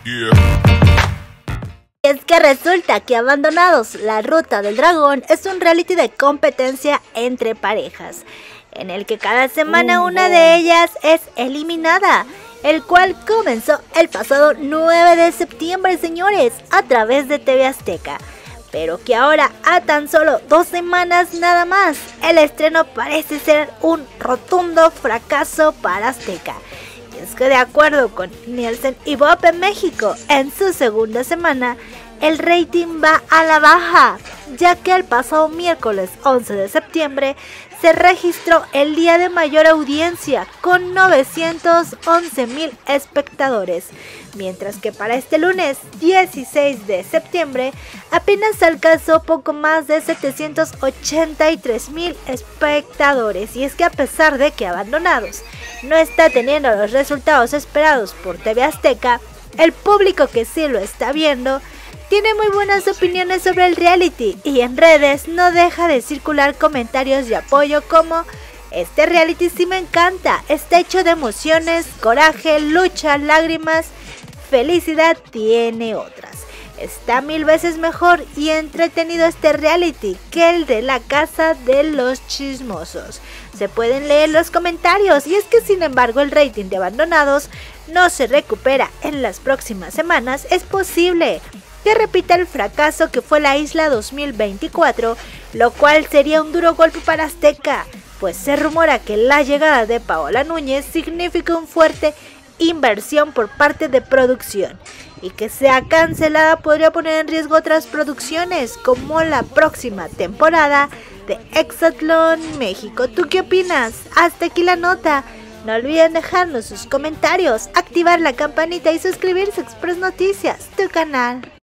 Y es que resulta que Abandonados, la ruta del dragón es un reality de competencia entre parejas, en el que cada semana una de ellas es eliminada, el cual comenzó el pasado 9 de septiembre, señores, a través de TV Azteca. Pero que ahora, a tan solo 2 semanas nada más, el estreno parece ser un rotundo fracaso para Azteca. Y es que de acuerdo con Nielsen y Bob en México, en su segunda semana, el rating va a la baja, ya que el pasado miércoles 11 de septiembre se registró el día de mayor audiencia con 911,000 espectadores, mientras que para este lunes 16 de septiembre apenas alcanzó poco más de 783,000 espectadores. Y es que a pesar de que Abandonados no está teniendo los resultados esperados por TV Azteca, el público que sí lo está viendo tiene muy buenas opiniones sobre el reality y en redes no deja de circular comentarios de apoyo como: este reality sí me encanta, está hecho de emociones, coraje, lucha, lágrimas, felicidad, tiene otras. Está 1000 veces mejor y entretenido este reality que el de la casa de los chismosos. Se pueden leer los comentarios. Y es que sin embargo el rating de Abandonados no se recupera en las próximas semanas. Es posible que repita el fracaso que fue La Isla 2024, lo cual sería un duro golpe para Azteca, pues se rumora que la llegada de Paola Núñez significa una fuerte inversión por parte de producción, y que sea cancelada podría poner en riesgo otras producciones como la próxima temporada de Exatlón México. ¿Tú qué opinas? Hasta aquí la nota. No olviden dejarnos sus comentarios, activar la campanita y suscribirse a Express Noticias, tu canal.